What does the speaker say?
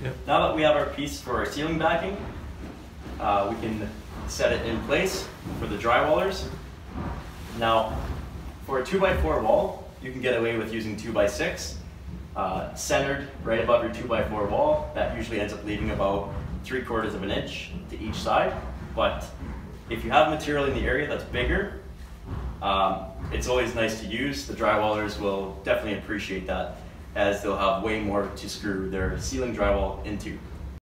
Yep. Now that we have our piece for our ceiling backing, we can set it in place for the drywallers. Now, for a 2x4 wall, you can get away with using 2x6, centered right above your 2x4 wall. That usually ends up leaving about 3/4 of an inch to each side. But if you have material in the area that's bigger, it's always nice to use. The drywallers will definitely appreciate that, as they'll have way more to screw their ceiling drywall into.